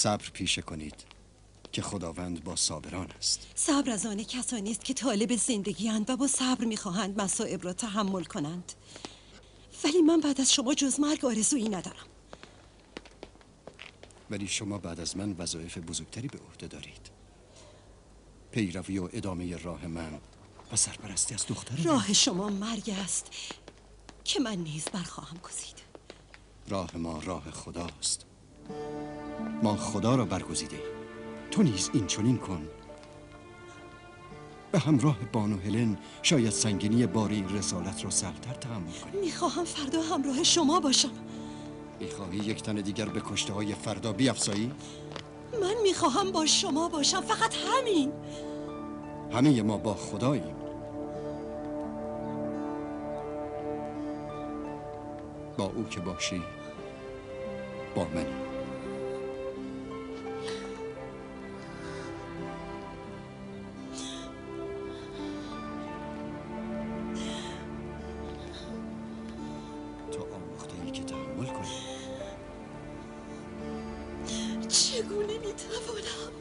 صبر پیشه کنید که خداوند با صابران است. صبر از آن کسانی است که طالب زندگی اند و با صبر میخواهند مصائب را تحمل کنند. ولی من بعد از شما جز مرگ آرزویی ندارم. ولی شما بعد از من وظایف بزرگتری به عهده دارید. پیروی و ادامه راه من و سرپرستی از دختر راه شما مرگ است که من نیز برخواهم گزید. راه ما راه خداست. ما خدا را برگزیده ایم. تو نیز این چنین کن. به همراه بانو هلن شاید سنگینی بار این رسالت را سهل‌تر تحمل کنی. میخواهم فردا همراه شما باشم. میخواهی یک تن دیگر به کشته های فردا بیفزایی؟ من میخواهم با شما باشم، فقط همین. همه ما با خداییم. با او که باشی با منی. تو آموخته‌ای که تحمل کنی. چگونه میتوانم؟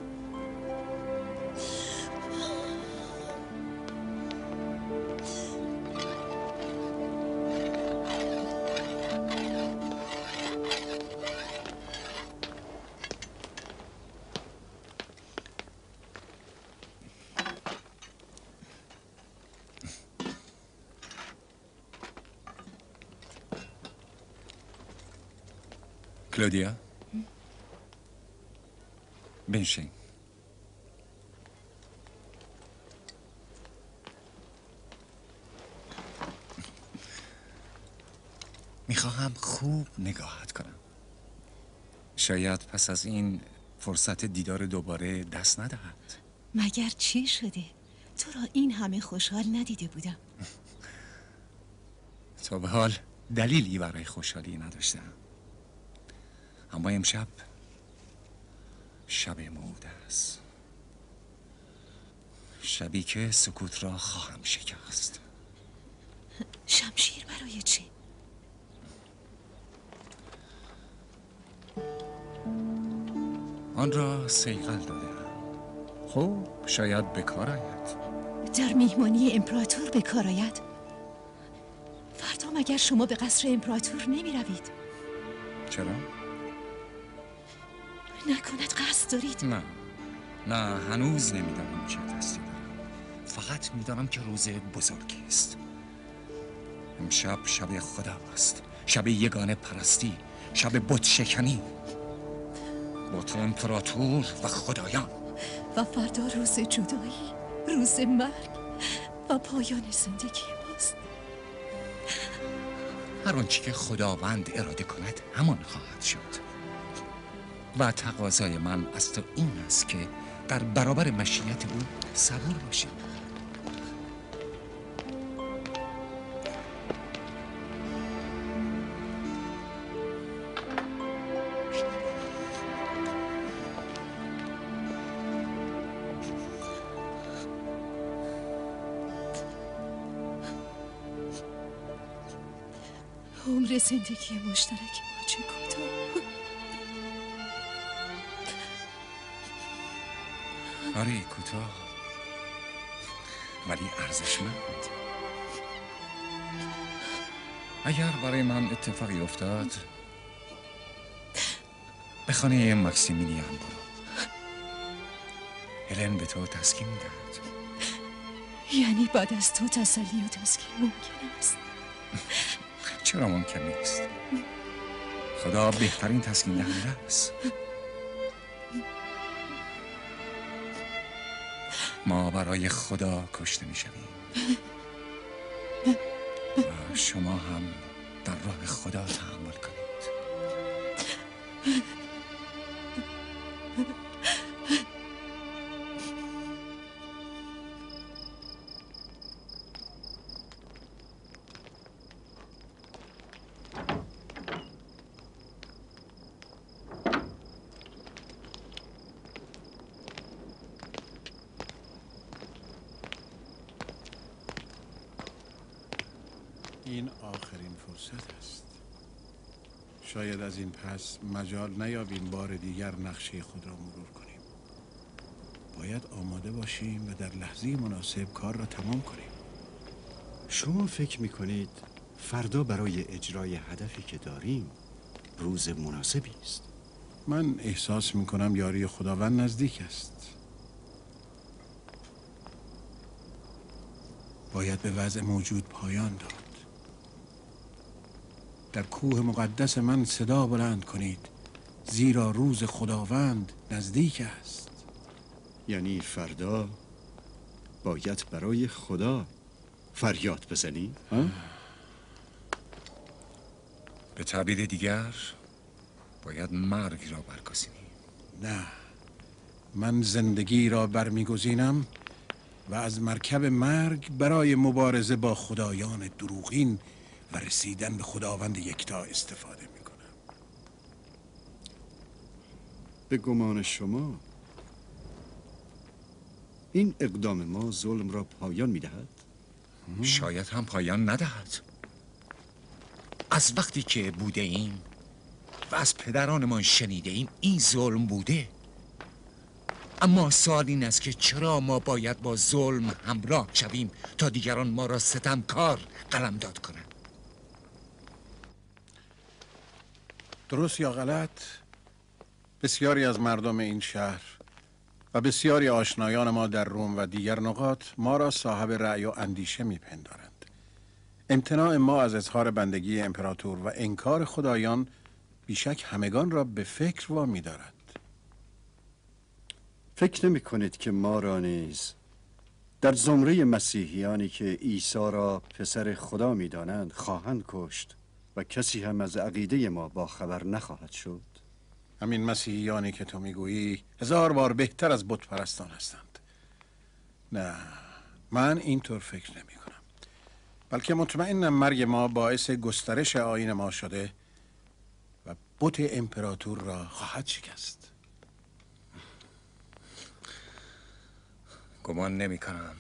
کلودیا بنشین. میخواهم خوب نگاهت کنم. شاید پس از این فرصت دیدار دوباره دست ندهد. مگر چی شده؟ تو را این همه خوشحال ندیده بودم. تا به حال دلیلی برای خوشحالی نداشتم. اما امشب شب موعود است. شبی که سکوت را خواهم شکست. شمشیر برای چی؟ آن را صیقل دادم. خب شاید بکار آید. در میهمانی امپراتور به کار آید؟ فردا مگر شما به قصر امپراتور نمی روید؟ چرا؟ نکند قصد دارید؟ نه هنوز نمیدانم چه قصدی دارم. فقط میدانم که روز بزرگی است. امشب شب خدا است. شب یگانه پرستی. شب بت شکنی. بت امپراتور و خدایان. و فردا روز جدایی، روز مرگ و پایان زندگی ماست. هر آنچه که خداوند اراده کند همان خواهد شد. و تقاضای من از تو این است که در برابر مشیت او صبور باشی. عمر زندگی مشترک ما چه کوتاه. آره کوتاه ولی ارزشمند. اگر برای من اتفاقی افتاد به خانه مکسیمیلیان برو. هلن به تو تسکین میدهد. یعنی بعد از تو تسلی و تسکین ممکن است؟ چرا ممکن نیست؟ خدا بهترین تسکین دهنده است. ما برای خدا کشته می شویم و شما هم در راه خدا تحمل کنید. این آخرین فرصت است. شاید از این پس مجال نیابیم بار دیگر نقشه خود را مرور کنیم. باید آماده باشیم و در لحظه مناسب کار را تمام کنیم. شما فکر میکنید فردا برای اجرای هدفی که داریم روز مناسبی است؟ من احساس میکنم یاری خداوند نزدیک است. باید به وضع موجود پایان داد. در کوه مقدس من صدا بلند کنید، زیرا روز خداوند نزدیک است. یعنی فردا باید برای خدا فریاد بزنی؟ به تعبیر دیگر باید مرگ را برگزینی. نه، من زندگی را برمیگزینم و از مرکب مرگ برای مبارزه با خدایان دروغین و رسیدن به خداوند یکتا استفاده میکنم. به گمان شما این اقدام ما ظلم را پایان میدهد؟ شاید هم پایان ندهد. از وقتی که بوده ایم و از پدرانمان شنیده ایم این ظلم بوده. اما سوال این است که چرا ما باید با ظلم همراه شویم تا دیگران ما را ستمکار قلمداد کنند؟ درست یا غلط، بسیاری از مردم این شهر و بسیاری آشنایان ما در روم و دیگر نقاط ما را صاحب رأی و اندیشه میپندارند. امتناع ما از اظهار بندگی امپراتور و انکار خدایان بیشک همگان را به فکر وامی دارد. فکر نمی کنید که ما را نیز در زمره مسیحیانی که عیسی را پسر خدا می دانند خواهند کشت و کسی هم از عقیده ما با خبر نخواهد شد؟ همین مسیحیانی که تو میگویی 1000 بار بهتر از بت پرستان هستند. نه، من اینطور فکر نمی کنم، بلکه مطمئنم مرگ ما باعث گسترش آیین ما شده و بت امپراتور را خواهد شکست. گمان نمی کنم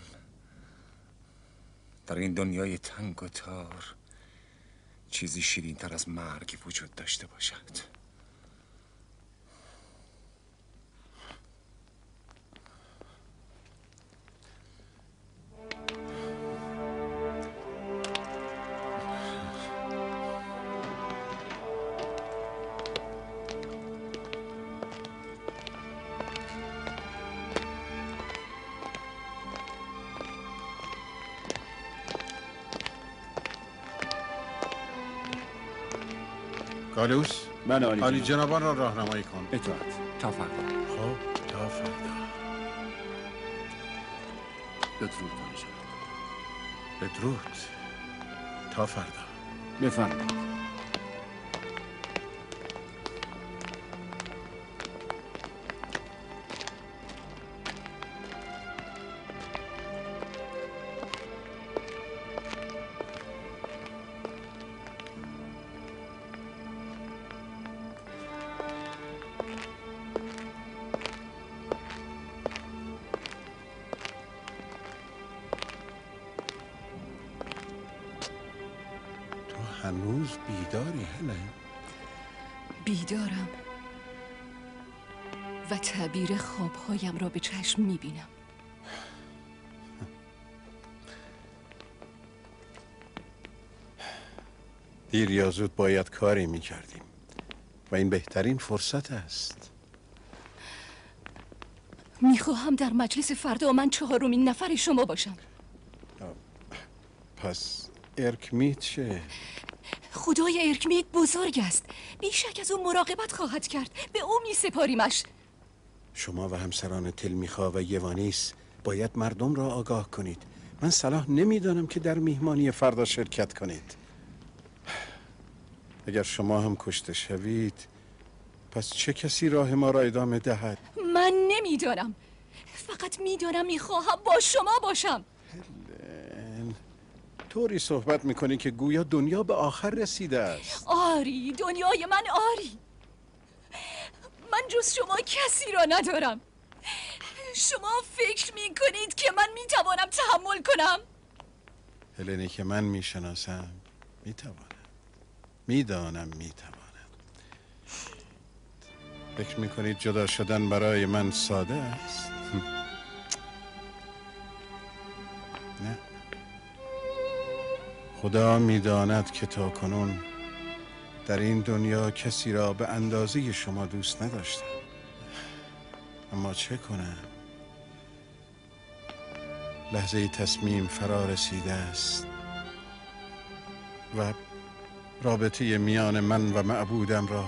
در این دنیای تنگ و تار چیزی شیرین تر از مرگ وجود داشته باشد. گالوس، من عالی جنابان را راهنمایی کن. اطاعت. تا فردا. خب تا فردا. بدرود جناب. بدرود. تا فردا. بفرمایید. هنوز بیداری هلن؟ بیدارم و تعبیر خوابهایم را به چشم میبینم. دیر یا زود باید کاری میکردیم و این بهترین فرصت است. میخواهم در مجلس فردا من 4مین نفر شما باشم. پس ارکمیت چه؟ خدای ارکمیت بزرگ است، بیشک از او مراقبت خواهد کرد. به او میسپاریمش. شما و همسران تلمیخا و یوانیس باید مردم را آگاه کنید. من صلاح نمیدانم که در میهمانی فردا شرکت کنید. اگر شما هم کشته شوید پس چه کسی راه ما را ادامه دهد؟ من نمیدانم، فقط میدانم میخواهم با شما باشم. هلن، طوری صحبت میکنی که گویا دنیا به آخر رسیده است. آری، دنیای من آری. من جز شما کسی را ندارم. شما فکر میکنید که من میتوانم تحمل کنم؟ هلنی که من میشناسم میتوانم، میدانم میتوانم. فکر میکنید جدا شدن برای من ساده است؟ نه. خدا میداند که تا کنون در این دنیا کسی را به اندازه شما دوست نداشتم. اما چه کنم؟ لحظه تصمیم فرا رسیده است و رابطه میان من و معبودم را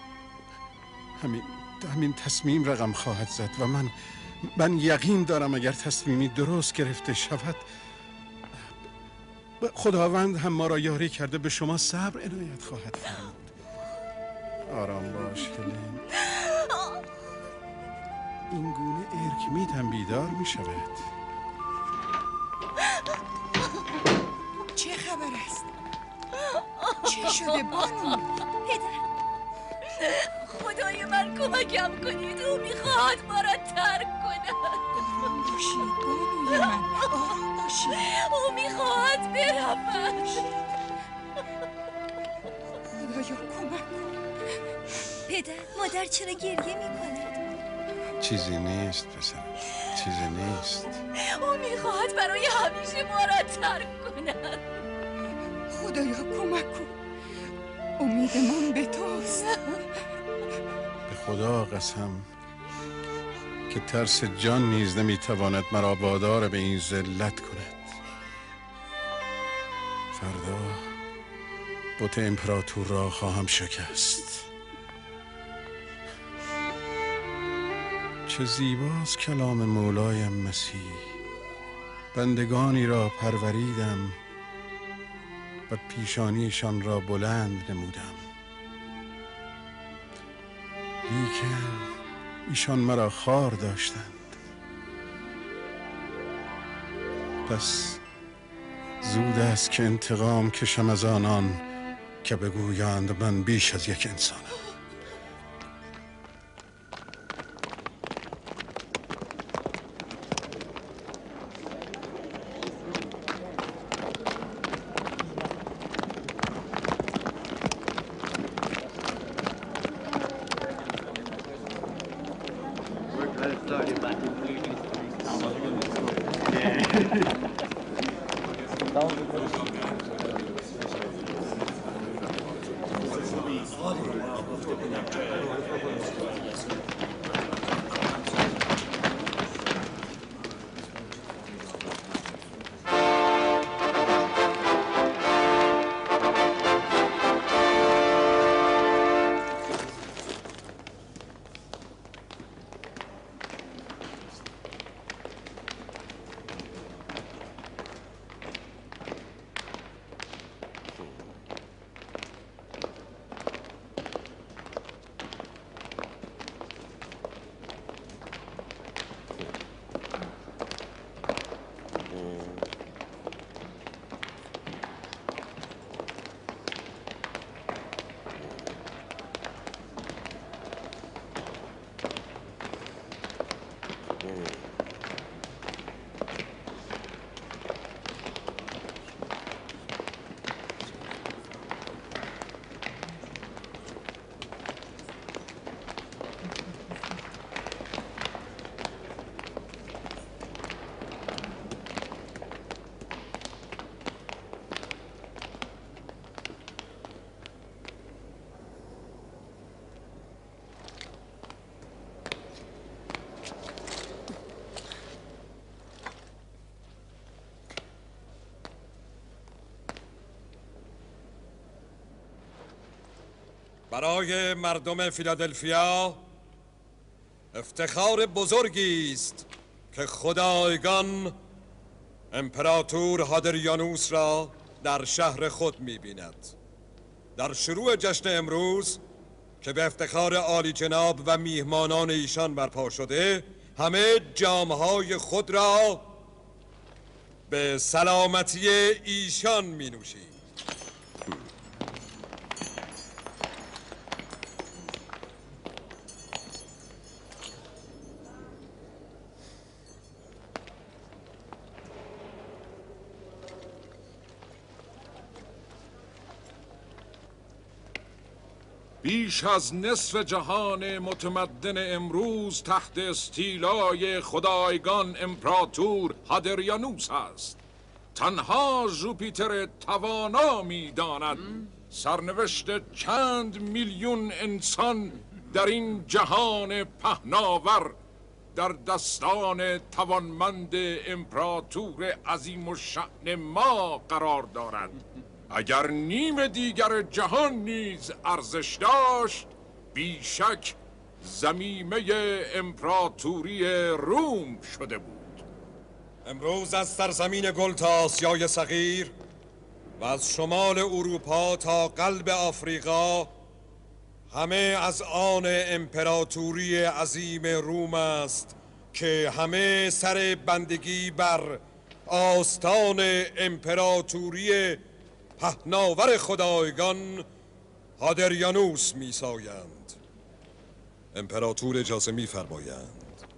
همین تصمیم رقم خواهد زد و من یقین دارم اگر تصمیمی درست گرفته شود خداوند هم ما را یاری کرده به شما صبر عنایت خواهد فرمود. آرام باش هلن. این گونه ارکمیت هم بیدار می شود. چه خبر است؟ چه شده بانو؟ پدر، خدای من کمکم کنید، او میخواد ما را ترک کند. آرام باشید بانوی من، آرام باشید. او میخواد برود. خدایا کمک کن. پدر، مادر چرا گریه میکند؟ چیزی نیست پسرم، چیزی نیست. او میخواد برای همیشه ما را ترک کند. خدایا کمک کن. امید من به توست. به خدا قسم که ترس جان نیز نمیتواند مرا وادار به این ذلت کند. فردا بت امپراتور را خواهم شکست. چه زیباست کلام مولایم مسیح. بندگانی را پروریدم و پیشانیشان را بلند نمودم، لیکن ایشان مرا خوار داشتند. پس زود است که انتقام کشم از آنان که بگویند من بیش از یک انسانم. برای مردم فیلادلفیا افتخار بزرگی است که خدایگان امپراتور هادریانوس را در شهر خود می‌بیند. در شروع جشن امروز که به افتخار عالی جناب و میهمانان ایشان برپا شده، همه جام‌های خود را به سلامتی ایشان می‌نوشیم. بیش از نصف جهان متمدن امروز تحت استیلای خدایگان امپراتور هادریانوس است. تنها ژوپیتر توانا می‌داند سرنوشت چند میلیون انسان در این جهان پهناور در دستان توانمند امپراتور عظیم الشأن ما قرار دارد. اگر نیم دیگر جهان نیز ارزش داشت، بیشک زمیمه امپراتوری روم شده بود. امروز از سرزمین گل تا آسیای صغیر و از شمال اروپا تا قلب آفریقا همه از آن امپراتوری عظیم روم است که همه سر بندگی بر آستان امپراتوری پهناور خدایگان هادریانوس می‌سایند. امپراتور اجازه می‌فرمایند.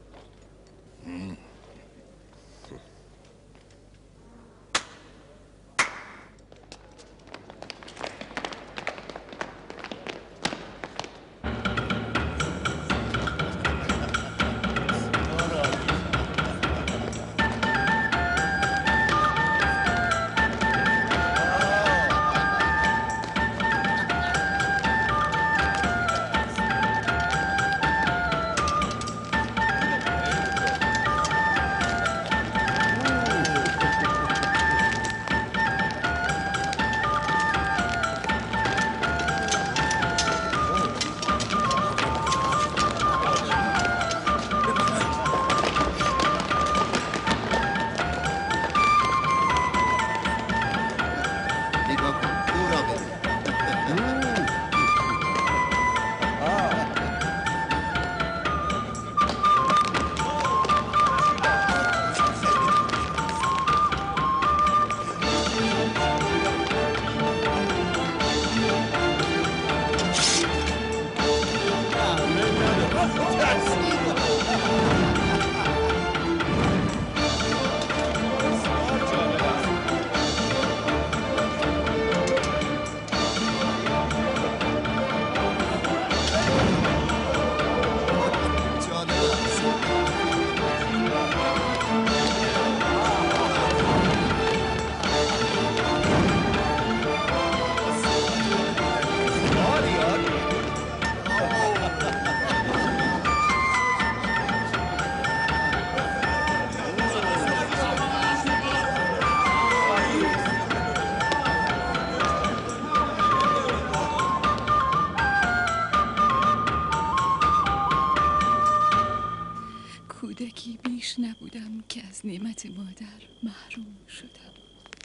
کودکی بیش نبودم که از نعمت مادر محروم شدم.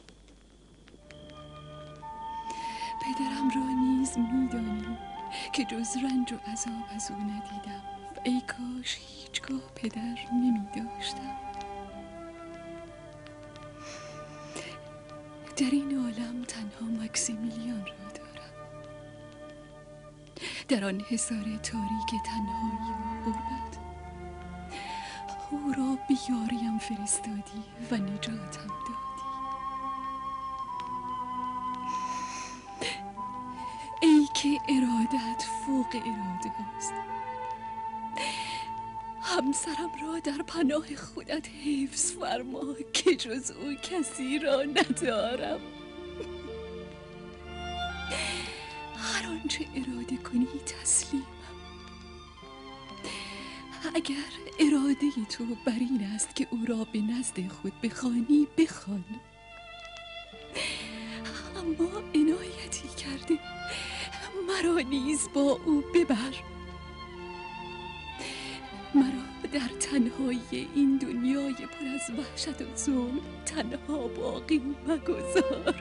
پدرم را نیز می‌دانی که جز رنج و عذاب از او ندیدم و ای کاش هیچگاه پدر نمی‌داشتم. در این عالم تنها مکسیمیلیان را دارم. در آن حصار تاریک تنهایی و غربت او را به یاریم فرستادی و نجاتم دادی. ای که ارادت فوق اراده است، همسرم را در پناه خودت حفظ فرما که جز او کسی را ندارم. هر آنچه اراده کنی تسلیمم. اگر اراده تو بر این است که او را به نزد خود بخوانی بخوان، اما عنایتی کرده مرا نیز با او ببر. مرا در تنهایی این دنیای پر از وحشت و ظلم تنها باقی مگذار.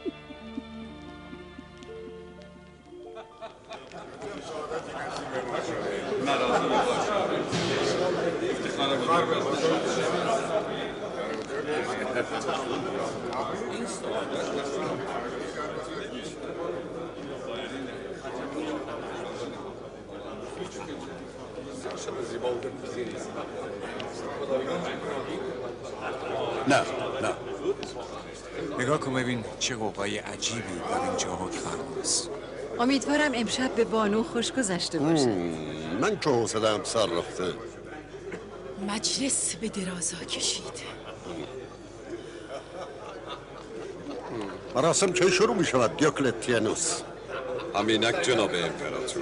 نه نگاه کن ببین چه قوقای عجیبی در اینجا حکم فرماست. امیدوارم امشب به بانو خوش گذشته باشه. من که حوصله‌ام سر رفته. مجلس به درازا کشید. مراسم چه شروع می شود دیوکلتیانوس؟ همینک جناب امپراتور.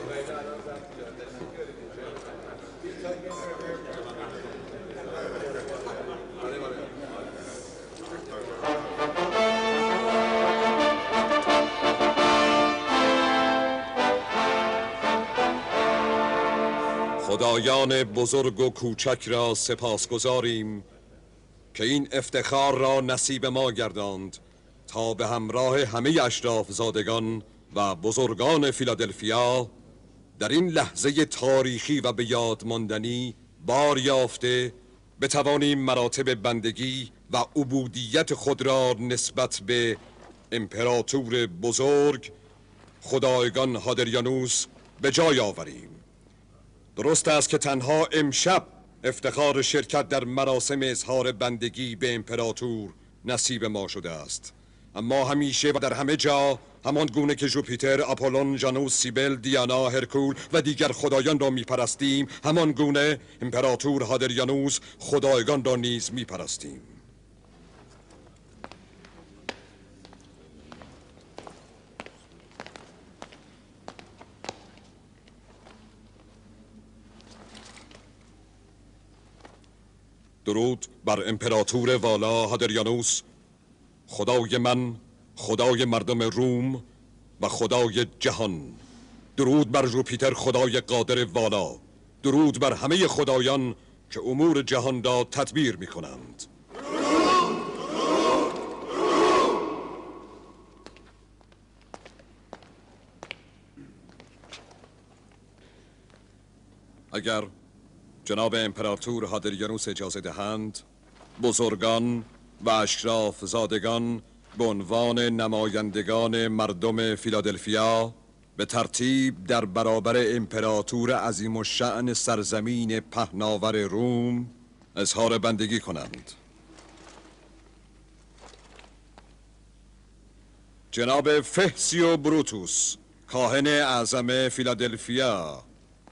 خدایان بزرگ و کوچک را سپاسگزاریم که این افتخار را نصیب ما گرداند تا به همراه همه اشراف زادگان و بزرگان فیلادلفیا در این لحظه تاریخی و به یاد ماندنی بار یافته بتوانیم مراتب بندگی و عبودیت خود را نسبت به امپراتور بزرگ خدایگان هادریانوس به جای آوریم. درست است که تنها امشب افتخار شرکت در مراسم اظهار بندگی به امپراتور نصیب ما شده است، اما همیشه و در همه جا همان گونه که ژوپیتر، آپولون، ژانوس، سیبل، دیانا، هرکول و دیگر خدایان را میپرستیم، همان گونه امپراتور هادریانوس خدایگان را نیز میپرستیم. درود بر امپراتور والا هادریانوس، خدای من، خدای مردم روم و خدای جهان. درود بر ژوپیتر خدای قادر والا. درود بر همه خدایان که امور جهان را تدبیر می کنند. اگر جناب امپراتور هادریانوس اجازه دهند، بزرگان و اشراف زادگان به عنوان نمایندگان مردم فیلادلفیا به ترتیب در برابر امپراتور عظیم الشأن سرزمین پهناور روم اظهار بندگی کنند. جناب فهسیو بروتوس، کاهن اعظم فیلادلفیا.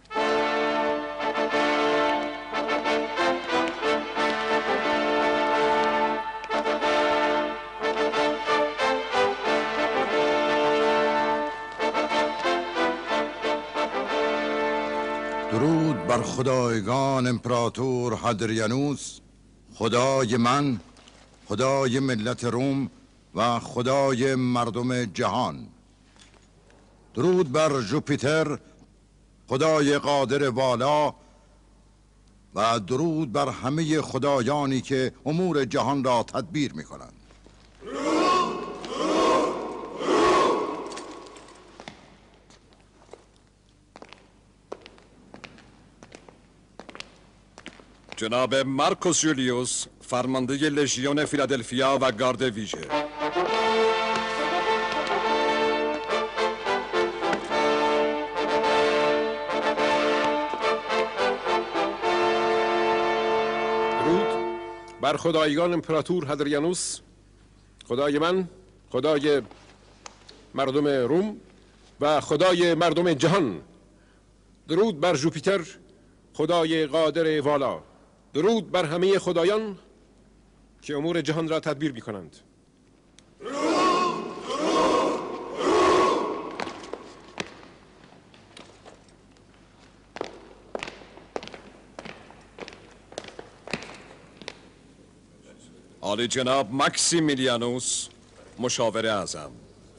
درود بر خدایگان امپراتور هادریانوس، خدای من، خدای ملت روم و خدای مردم جهان. درود بر ژوپیتر خدای قادر والا و درود بر همه خدایانی که امور جهان را تدبیر می کنند. جناب مارکوس جولیوس، فرمانده لژیون فیلادلفیا و گارد ویژه. درود بر خدایگان امپراتور هادریانوس، خدای من، خدای مردم روم و خدای مردم جهان. درود بر ژوپیتر خدای قادر والا. درود بر همه خدایان که امور جهان را تدبیر می کنند. عالی جناب ماکسیمیلیانوس، مشاور اعظم.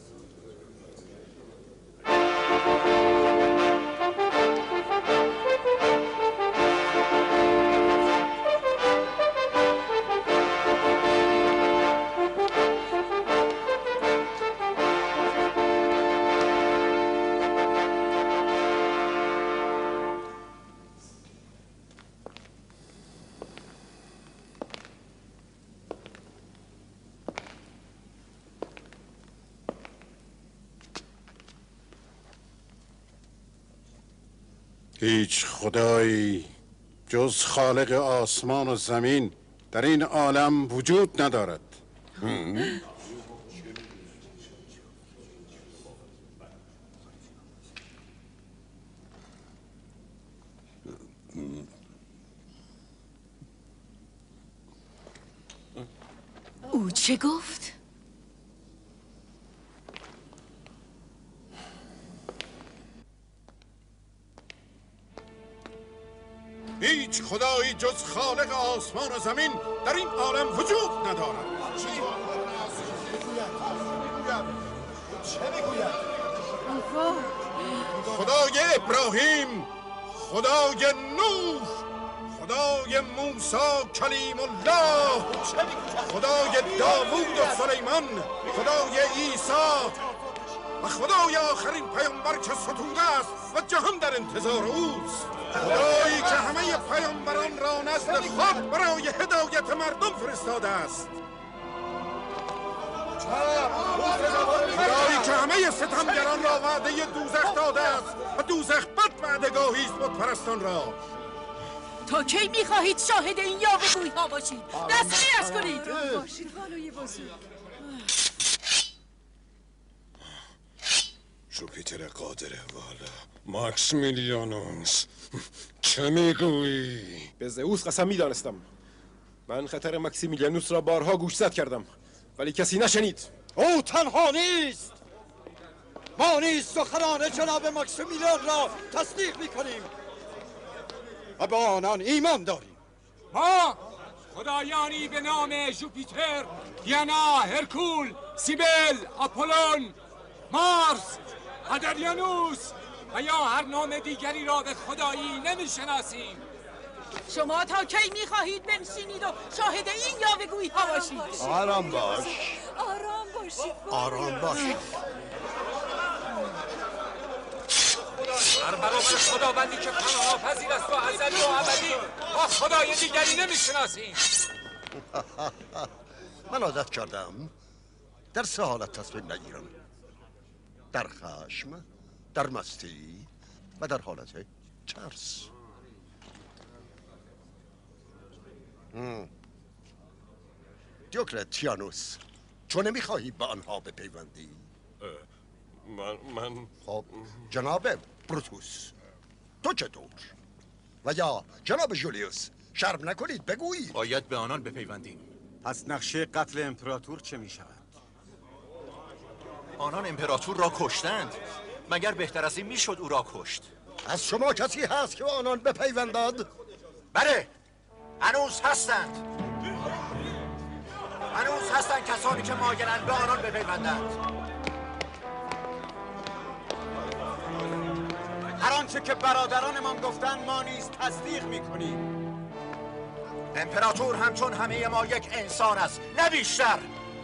هیچ خدایی جز خالق آسمان و زمین در این عالم وجود ندارد. او چه گفت؟ هیچ خدایی جز خالق آسمان و زمین در این عالم وجود ندارد. چه میگوید؟ خدای ابراهیم، خدای نوح، خدای موسی کلیم الله، خدای داوود و سلیمان، خدای عیسی و خدای آخرین پیامبر که ستوده است و جهان در انتظار اوست. خدایی که همه پیامبران را نزد خود برای هدایت مردم فرستاده است. خدایی که همه ستمگران را وعده دوزخ داده است و دوزخ بد وعدگاهی است بتپرستان را. تا کی میخواهید شاهد این یاوه‌گویی ها باشید؟ دستگیرش کنید. باشید والای بزرگ. جوپیتر قادر والا، ماکسیمیلیانوس، چه میگویی؟ به زئوس قسم میدانستم. من خطر ماکسیمیلیانوس را بارها گوشزد کردم ولی کسی نشنید. او تنها نیست، ما نیز سخنان جناب ماکسیمیلیان را تصدیق میکنیم و به آنان ایمان داریم. ما خدایانی به نام جوپیتر، دیانا، هرکول، سیبل، آپولون، مارس، هادریانوس و یا هر نام دیگری را به خدایی نمیشناسیم. شما تا کی میخواهید بنشینید و شاهد این یاوه‌گویی ها باشید؟ آرام باش. آرام باشید. آرام باش. در برابر خداوندی که پناه‌پذیر است و ازلی و ابدی، ما خدای دیگری نمیشناسیم. من عادت کردم در سه حالت تصمیم نگیرم: در خشم، در مستی و در حالت ترس. دیوکلتیانوس، چون نمیخواهی به آنها بپیوندی؟ من خب جناب بروتوس، تو چطور؟ و یا جناب جولیوس، شرم نکنید بگویید. باید به آنان بپیوندیم. پس نقشه قتل امپراتور چه می شود؟ آنان امپراتور را کشتند. مگر بهتر از این میشد او را کشت؟ از شما کسی هست که آنان بپیوندد؟ بله، هنوز هستند. هنوز هستند کسانی که مایلند به آنان بپیوندند. هر آنچه که برادرانمان گفتند ما نیز تصدیق میکنیم. امپراتور همچون همه ما یک انسان است، نه بیشتر.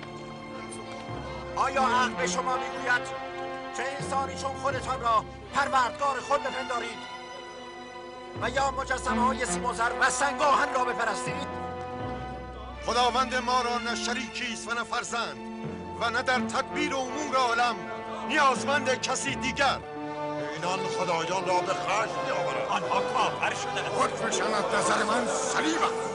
آیا عقل به شما میگوید چه انسانی چون خودتان را پروردگار خود بپندارید و یا مجسمه های سیم و زر و سنگاهن را بپرستید؟ خداوند ما را نه شریکی است و نه فرزند و نه در تدبیر امور عالم نیازمند کسی دیگر. اینان خدایان را به خشم می‌آورند. آنها کافر شدند. حکمشان از نظر من صلیب است.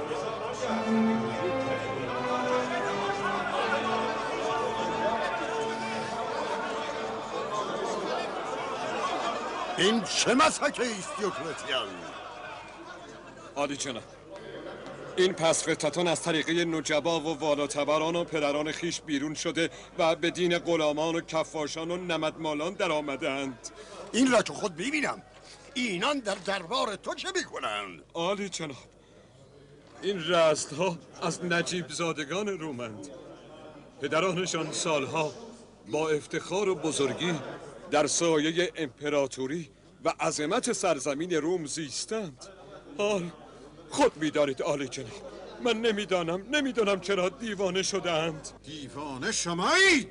این چه مسحکه ایست دیوکلتیان؟ عالی جناب، این پس خطتان از طریقه نجبا و والاتبران و پدران خیش بیرون شده و به دین غلامان و کفاشان و نمدمالان در آمدند. این را که خود میبینم. اینان در دربار تو چه میکنند؟ عالی جناب، این رستها از نجیب زادگان رومند. پدرانشان سالها با افتخار و بزرگی در سایه امپراتوری و عظمت سرزمین روم زیستند. حال خود می‌دانید عالی جناب، من نمیدانم چرا دیوانه شده‌اند. دیوانه شمایید؟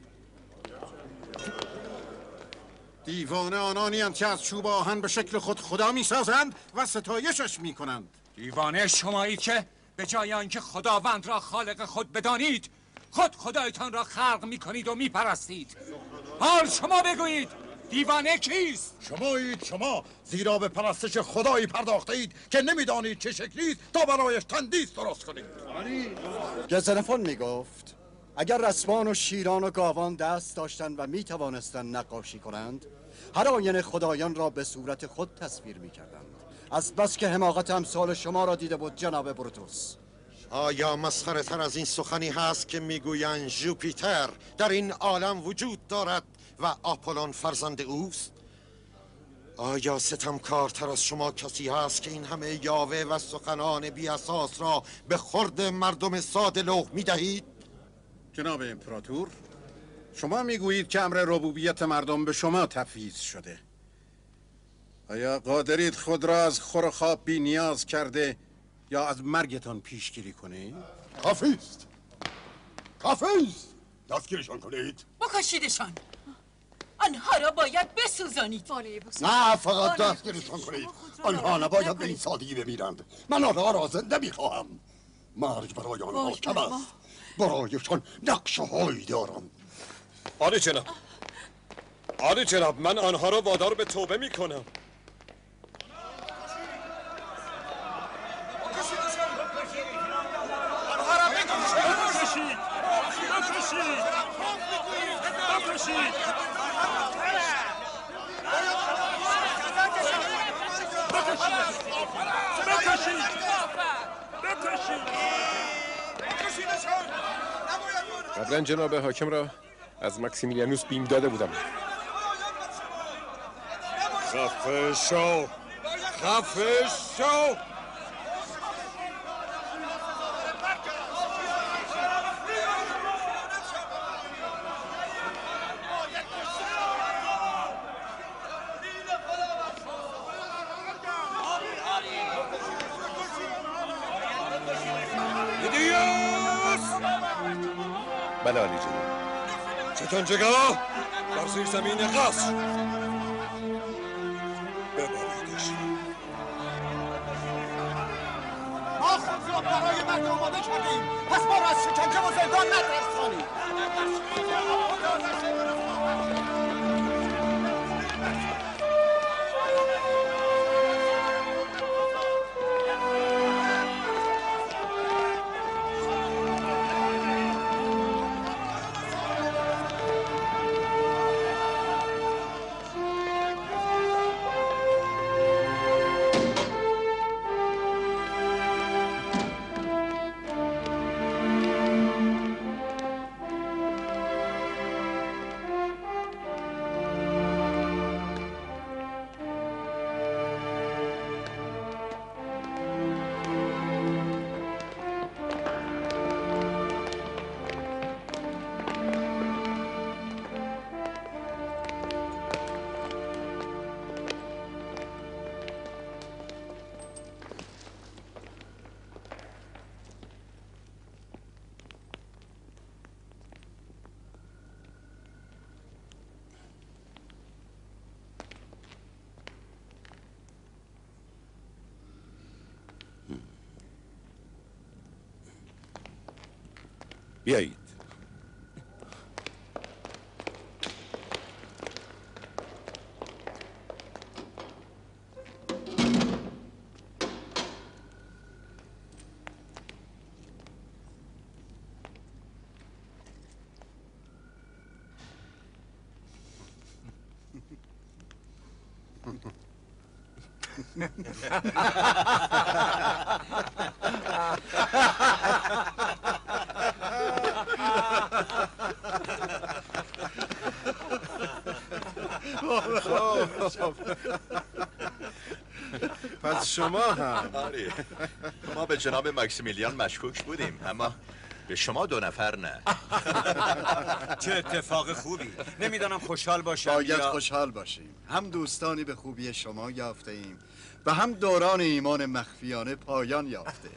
دیوانه آنانی‌اند که از چوب آهن به شکل خود خدا می‌سازند و ستایشش می‌کنند. دیوانه شمایید که به جای آنکه خداوند را خالق خود بدانید، خود خدایتان را خلق می‌کنید و می‌پرستید. حال شما بگویید دیوانه کیست؟ شما زیرا به پرستش خدایی پرداخته اید که نمیدانید چه شکلیست تا برایش تندیس درست کنید. گزنفون میگفت اگر رسوان و شیران و گاوان دست داشتند و میتوانستند نقاشی کنند، هر آینه خدایان را به صورت خود تصویر میکردند. از بس که حماقت امثال شما را دیده بود جناب بروتوس. آیا مسخره تر از این سخنی هست که میگویند ژوپیتر در این عالم وجود دارد و آپولون فرزند اوست؟ آیا ستمکارتر از شما کسی هست که این همه یاوه و سخنان بی اساس را به خورد مردم ساده لوح میدهید؟ جناب امپراتور، شما میگویید که امر ربوبیت مردم به شما تفویض شده. آیا قادرید خود را از خور و خواب بی نیاز کرده یا از مرگتان پیشگیری کنید؟ کافی است، کافی است. دستگیرشان کنید. بکشیدشان. آنها را باید بسوزانید. نه، فقط دستگیرشان کنید. آنها نباید به این سادگی بمیرند. من آنها را زنده میخواهم. مرگ برای آنها کم است. برایشان نقشه هایی دارم. عالی جناب، عالی جناب، من آنها را وادار به توبه میکنم. قبلا جناب حاکم را از مکسیمیلیانوس بیم داده بودم. خفه شو، خفه شو. بله عالی جناب. ستنجگاه در زیر زمین قصر ببریدش. ما خود را برای مرگ آماده کردیم، پس ما را از شکنجه و زندان نترسانید. بیایید. پس شما هم آره، ما به جناب مکسیمیلیان مشکوک بودیم، اما به شما دو نفر نه. چه اتفاق خوبی. نمیدانم خوشحال باشم باید خوشحال باشیم. هم دوستانی به خوبی شما یافته ایم و هم دوران ایمان مخفیانه پایان یافته.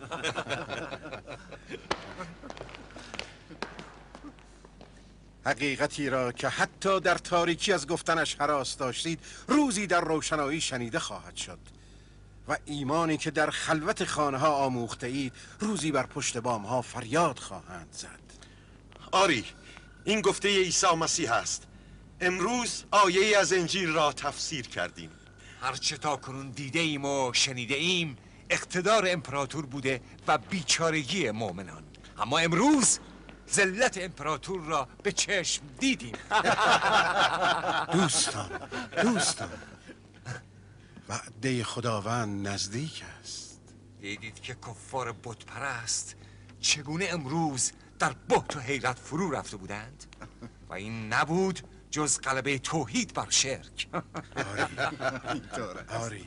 حقیقتی را که حتی در تاریکی از گفتنش هراس داشتید روزی در روشنایی شنیده خواهد شد و ایمانی که در خلوت خانه ها آموخته اید روزی بر پشت بام ها فریاد خواهند زد. آری، این گفته عیسی مسیح است. امروز آیه از انجیل را تفسیر کردیم. هرچه تا کنون دیده ایم و شنیده ایم اقتدار امپراتور بوده و بیچارگی مؤمنان، اما امروز ذلت امپراتور را به چشم دیدیم. دوستان وعده خداوند نزدیک است. دیدید که کفار بت پرست چگونه امروز در بهت و حیرت فرو رفته بودند و این نبود جز غلبه توحید بر شرک. آری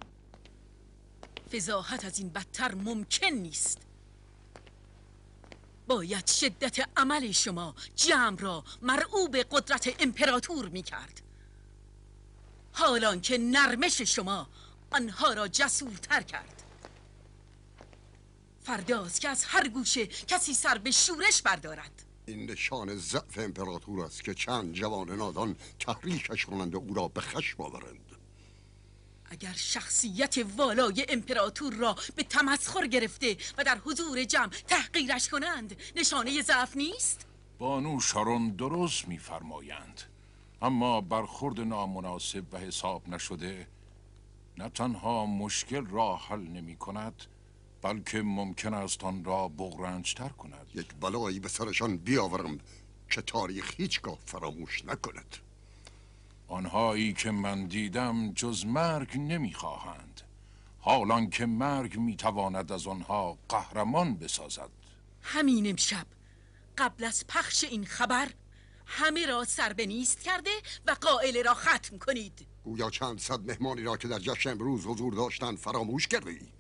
فضاحت از این بدتر ممکن نیست. باید شدت عمل شما جمع را مرعوب قدرت امپراتور می کرد، حالان که نرمش شما آنها را جسورتر کرد. فرداست که از هر گوشه کسی سر به شورش بردارد. این نشان ضعف امپراتور است که چند جوان نادان تحریکش کنند و او را به خشم آورند. اگر شخصیت والای امپراتور را به تمسخر گرفته و در حضور جمع تحقیرش کنند نشانه ضعف نیست؟ بانو شارون درست می‌فرمایند، اما برخورد نامناسب و حساب نشده نه تنها مشکل را حل نمی کند بلکه ممکن است آن را بغرنج‌تر کند. یک بلایی به سرشان بیاورم که تاریخ هیچگاه فراموش نکند. آنهایی که من دیدم جز مرگ نمیخواهند، حالان که مرگ میتواند از آنها قهرمان بسازد. همین امشب قبل از پخش این خبر همه را سر به نیست کرده و قائله را ختم کنید. گویا چند صد مهمانی را که در جشن امروز حضور داشتند فراموش کرده ای.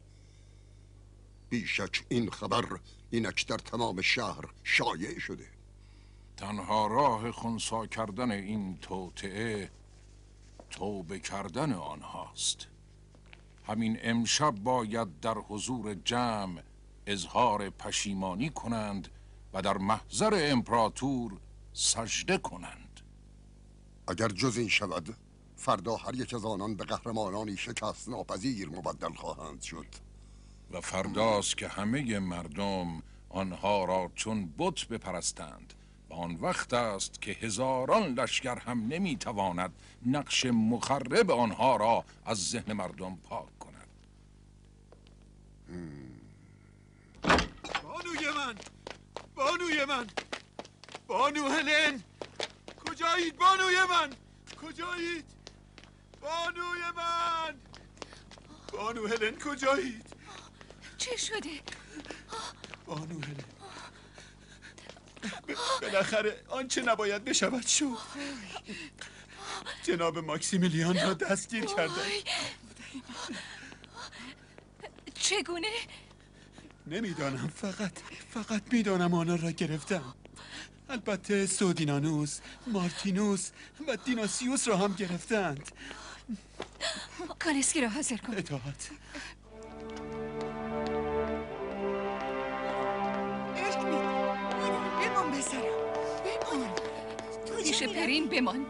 بیشک این خبر اینک در تمام شهر شایع شده. تنها راه خنثی کردن این توطئه توبه کردن آنهاست. همین امشب باید در حضور جمع اظهار پشیمانی کنند و در محضر امپراتور سجده کنند. اگر جز این شود فردا هر یک از آنان به قهرمانانی شکست ناپذیر مبدل خواهند شد و فرداست که همه مردم آنها را چون بت بپرستند و آن وقت است که هزاران لشکر هم نمیتواند نقش مخرب آنها را از ذهن مردم پاک کند. بانوی من، بانوی من، بانو هلن، کجایید بانوی من؟ کجایید؟ بانوی من، بانو هلن کجایید؟ چه شده؟ بانو هلن، بالاخره آنچه نباید بشود شد. جناب ماکسیمیلیان را دستگیر کرده. چگونه؟ نمیدانم، فقط میدانم آنها را گرفتم. البته سودینانوس، مارتینوس و دیناسیوس را هم گرفتند. کالسکی را حاضر کن. اطاعت. بمان بسرم، بمان. پیش پرین بمان.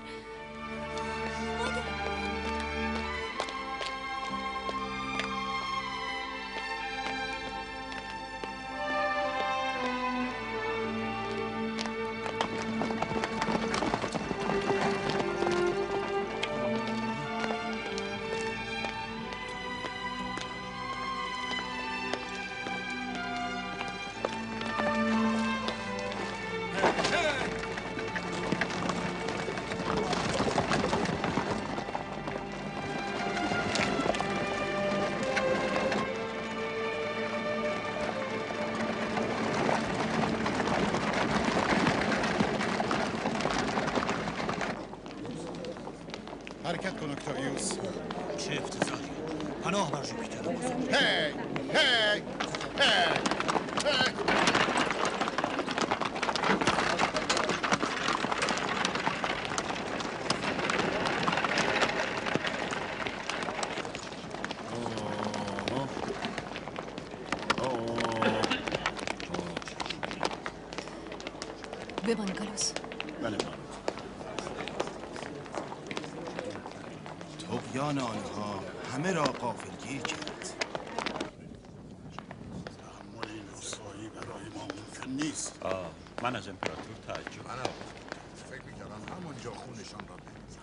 حرکت کن اکتاویوس. چه افتضاحی! پناه بر ژوپیتر بزرگ. هی هی هی بمان کالوس. بله طغیان آنها همه را غافلگیر کرد. تحمل این رسوایی برای ما ممکن نیست. من از امپراتور تعجب. فکر می‌کردم همونجا خونشان را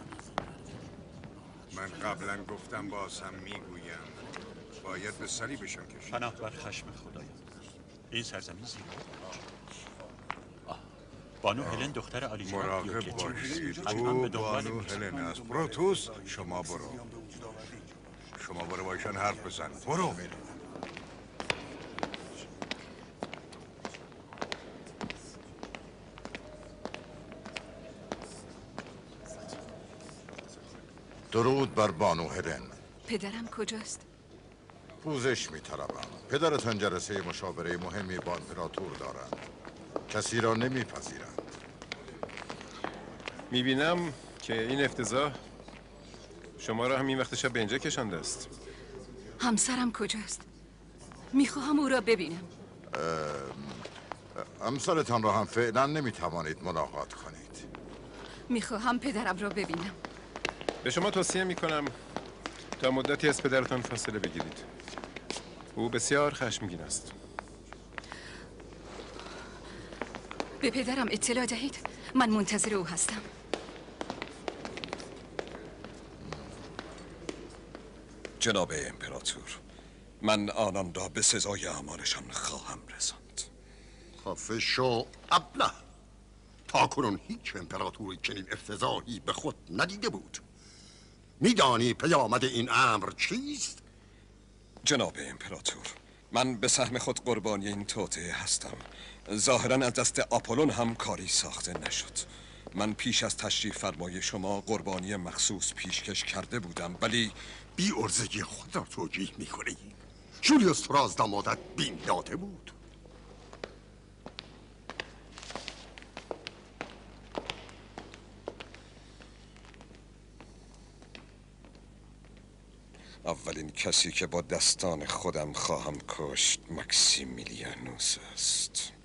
من قبلا گفتم باز هم میگویم باید به صلیبشان کشید. پناه بر خشم خدایا. این سرزمین زیبا. بانو هلن دختر آلیجان مراقب باشید. او بانو هلن است. پروتوس شما برو باشن حرف بزن. برو. درود بر بانو هلن. پدرم کجاست؟ پوزش می‌طلبم. پدرتان جلسه مشاوره مهمی با امپراتور دارند. کسی را نمیپذیرند. میبینم که این افتضاح شما را هم این وقت شب به اینجا کشانده است. همسرم کجاست؟ میخواهم او را ببینم. همسرتان را هم فعلا نمیتوانید ملاقات کنید. میخواهم پدرم را ببینم. به شما توصیه میکنم تا مدتی از پدرتان فاصله بگیرید. او بسیار خشمگین است. به پدرم اطلاع دهید. من منتظر او هستم. جناب امپراتور، من آنان را به سزای اعمالشان خواهم رساند. خفه شو ابله. تا کنون هیچ امپراتوری چنین افتضاحی به خود ندیده بود. میدانی پیامد این امر چیست؟ جناب امپراتور، من به سهم خود قربانی این توطئه هستم. ظاهراً از دست آپولون هم کاری ساخته نشد. من پیش از تشریف فرمای شما قربانی مخصوص پیشکش کرده بودم، ولی بی ارزگی خود را توجیه میکنی. جولیوس تو را از دامادت بیم داده بود. اولین کسی که با دستان خودم خواهم کشت مکسیمیلیانوس است.